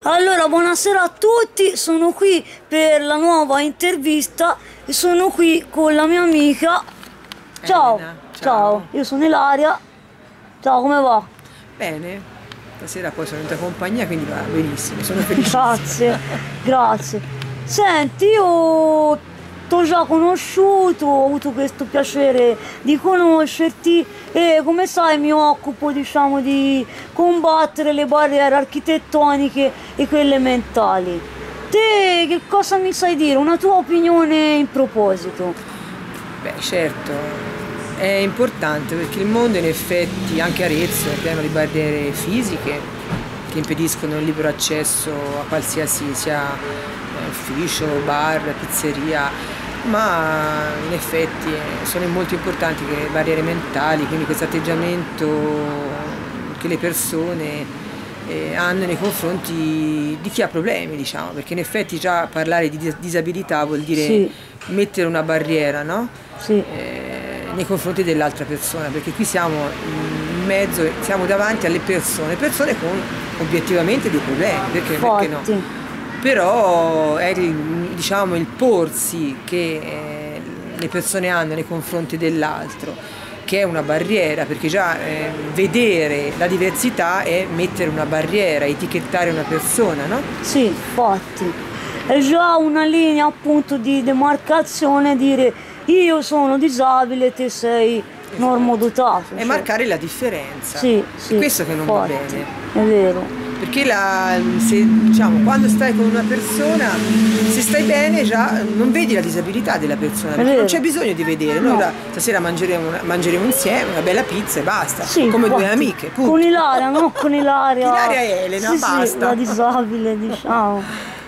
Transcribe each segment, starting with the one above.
Allora, buonasera a tutti, sono qui per la nuova intervista e sono qui con la mia amica. Ciao, Elena, ciao, io sono Ilaria. Ciao, come va? Bene, stasera poi sono in tua compagnia, quindi va benissimo, sono felice. Grazie, grazie. Senti, io t'ho già conosciuto, ho avuto questo piacere di conoscerti e come sai mi occupo, diciamo, di combattere le barriere architettoniche e quelle mentali. Te che cosa mi sai dire? Una tua opinione in proposito? Beh, certo, è importante perché il mondo in effetti, anche Arezzo, è pieno di barriere fisiche che impediscono il libero accesso a qualsiasi sia ufficio, bar, pizzeria, ma in effetti sono molto importanti le barriere mentali, quindi questo atteggiamento che le persone hanno nei confronti di chi ha problemi, diciamo, perché in effetti già parlare di disabilità vuol dire Sì. mettere una barriera, no? Sì. Nei confronti dell'altra persona, perché qui siamo in mezzo, siamo davanti alle persone con obiettivamente dei problemi, perché no? Però è diciamo, il porsi che le persone hanno nei confronti dell'altro, che è una barriera, perché già vedere la diversità è mettere una barriera, etichettare una persona, no? Sì, infatti. È già una linea appunto di demarcazione dire io sono disabile, te sei normodotato. E marcare la differenza. Sì, sì. È questo che non va bene. È vero. Perché diciamo, quando stai con una persona, se stai bene già non vedi la disabilità della persona, perché non c'è bisogno di vedere. Noi stasera mangeremo insieme una bella pizza e basta, come due amiche. Punto. Con Ilaria, no? Con Ilaria. Ilaria e Elena, sì, basta. Sì, la disabile, diciamo.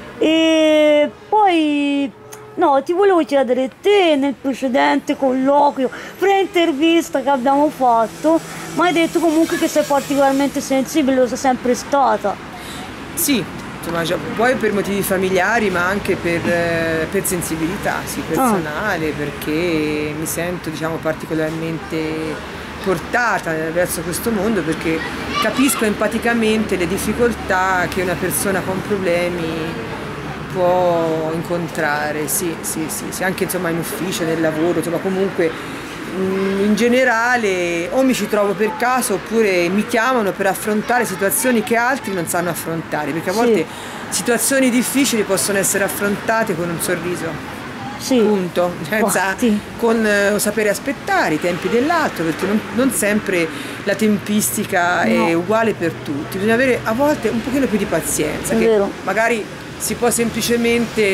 E poi... No, ti volevo chiedere, te nel precedente colloquio, pre-intervista che abbiamo fatto, mi hai detto comunque che sei particolarmente sensibile, lo sei sempre stata. Sì, insomma, poi per motivi familiari, ma anche per sensibilità, sì, personale, perché mi sento, diciamo, particolarmente portata verso questo mondo, perché capisco empaticamente le difficoltà che una persona con problemi può incontrare, sì, anche insomma in ufficio, nel lavoro, insomma comunque in generale o mi ci trovo per caso oppure mi chiamano per affrontare situazioni che altri non sanno affrontare, perché a volte situazioni difficili possono essere affrontate con un sorriso, punto, senza con sapere aspettare i tempi dell'altro, perché non sempre la tempistica è uguale per tutti, bisogna avere a volte un pochino più di pazienza, che magari si può semplicemente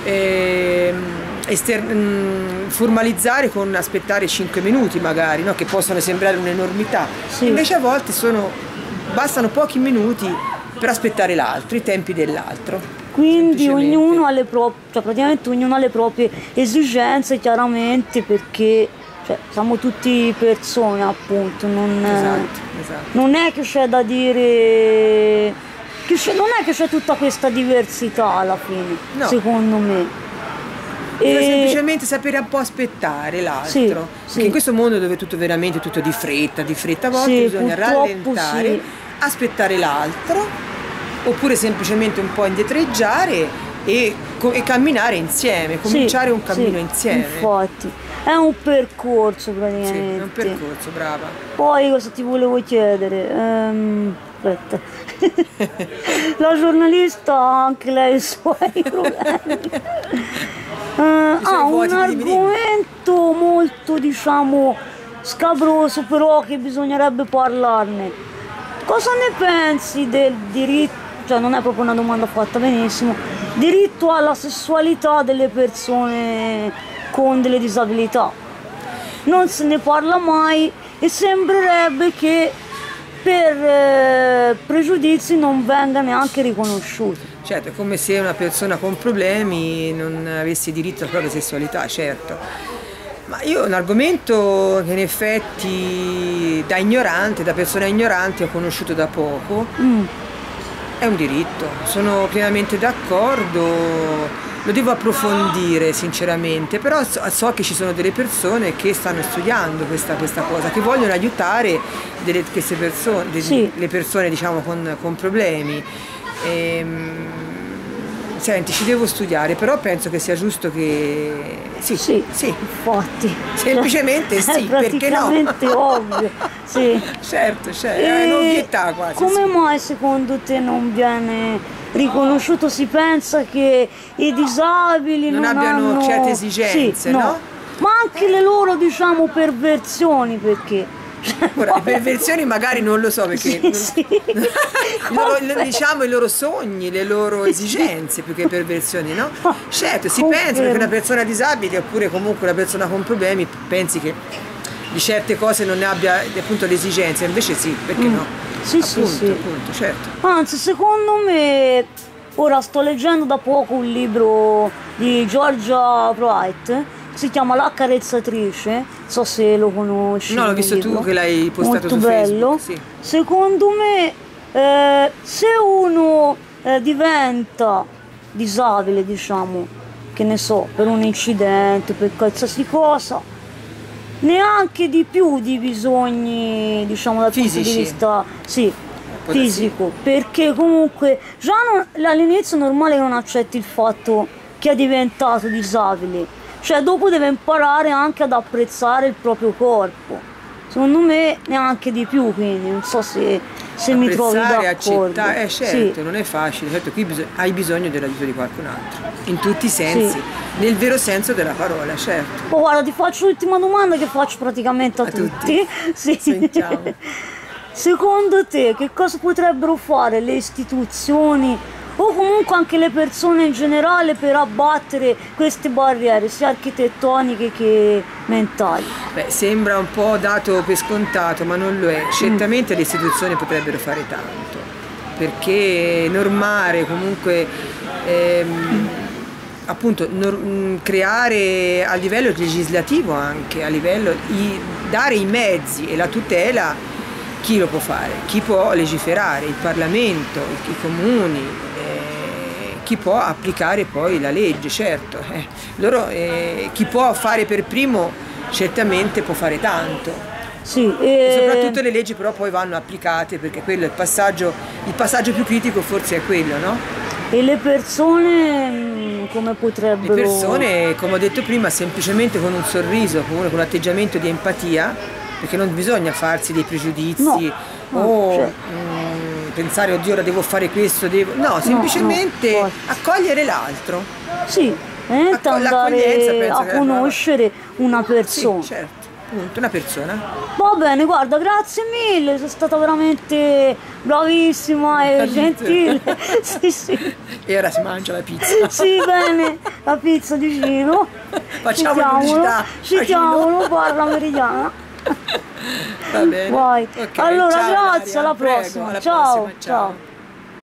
formalizzare con aspettare 5 minuti magari, no? Che possono sembrare un'enormità, invece a volte bastano pochi minuti per aspettare l'altro, i tempi dell'altro. Quindi ognuno ha le proprie, cioè praticamente ognuno ha le proprie esigenze, chiaramente, perché siamo tutti persone, appunto, non è che c'è da dire... Non è che c'è tutta questa diversità alla fine, secondo me. Bisogna semplicemente sapere un po' aspettare l'altro. Perché in questo mondo dove tutto veramente tutto di fretta a volte bisogna rallentare, aspettare l'altro, oppure semplicemente un po' indietreggiare e camminare insieme, cominciare un cammino insieme. Infatti, è un percorso praticamente. Sì, è un percorso, brava. Poi cosa ti volevo chiedere? Aspetta. La giornalista ha anche lei i suoi problemi. Un argomento molto, diciamo, scabroso, però che bisognerebbe parlarne. Cosa ne pensi del diritto, cioè non è proprio una domanda fatta benissimo, diritto alla sessualità delle persone con delle disabilità? Non se ne parla mai e sembrerebbe che per pregiudizi non venga neanche riconosciuto. Certo, è come se una persona con problemi non avesse diritto alla propria sessualità, certo. Ma io un argomento che in effetti da persona ignorante ho conosciuto da poco, è un diritto, sono pienamente d'accordo. Lo devo approfondire sinceramente, però so che ci sono delle persone che stanno studiando questa cosa, che vogliono aiutare queste persone, le persone diciamo con problemi. Senti, ci devo studiare, però penso che sia giusto che... Sì, Sì, sì, infatti. semplicemente Cioè, sì, è perché no? praticamente ovvio. Sì. Certo, è un'ovvietà quasi. Come sì. mai secondo te non viene riconosciuto? Si pensa che i disabili Non non abbiano hanno certe esigenze, sì, no? Ma anche le loro, diciamo, perversioni, perché Ora, le perversioni magari non lo so perché sì. diciamo i loro sogni, le loro esigenze più che perversioni, no? Certo, si pensa perché una persona disabile oppure comunque una persona con problemi pensi che di certe cose non ne abbia appunto le esigenze, invece sì, perché no? Sì, Appunto, certo. Anzi, secondo me, ora sto leggendo da poco un libro di Georgia Wright, si chiama La carezzatrice, non so se lo conosci. No, l'ho visto tu che l'hai postato molto su bello. Facebook, sì. Secondo me, se uno diventa disabile, diciamo, che ne so, per un incidente, per qualsiasi cosa, neanche di più di bisogni, diciamo, dal punto di Fisici. vista sì, Può darsi. fisico, perché comunque già all'inizio è normale che non accetti il fatto che è diventato disabile, cioè dopo deve imparare anche ad apprezzare il proprio corpo. Secondo me neanche di più, quindi non so se mi trovi Apprezzare, d'accordo. accettare, certo, Sì. non è facile, certo, qui hai bisogno dell'aiuto di qualcun altro, in tutti i sensi, Sì. nel vero senso della parola, certo. Oh, guarda, ti faccio l'ultima domanda che faccio praticamente a A tutti. tutti. Sì. Sentiamo. Secondo te che cosa potrebbero fare le istituzioni o comunque anche le persone in generale per abbattere queste barriere, sia architettoniche che mentali? Beh, sembra un po' dato per scontato, ma non lo è. Certamente le istituzioni potrebbero fare tanto, perché normare comunque, appunto, creare a livello legislativo anche, a livello dare i mezzi e la tutela, chi lo può fare? Chi può legiferare? Il Parlamento, i comuni, chi può applicare poi la legge, certo. Chi può fare per primo certamente può fare tanto. Sì, E soprattutto le leggi però poi vanno applicate, perché quello è il passaggio più critico forse è quello, no? e le persone come potrebbero... Le persone, come ho detto prima, semplicemente con un sorriso, con un atteggiamento di empatia, perché non bisogna farsi dei pregiudizi o cioè. Pensare oddio ora devo fare questo, no, semplicemente accogliere l'altro. Sì, andare a conoscere una persona. Sì, certo, appunto, una persona. Va bene, guarda, grazie mille, sei stata veramente bravissima e gentile. Sì, sì. E ora si mangia la pizza. Sì, bene, la pizza di Ciro. Facciamo pubblicità. Citiamolo, parla meridiana. Va bene. Vai. Okay, allora, ciao, grazie, Daria. alla Prego, prossima. alla Ciao, prossima, ciao.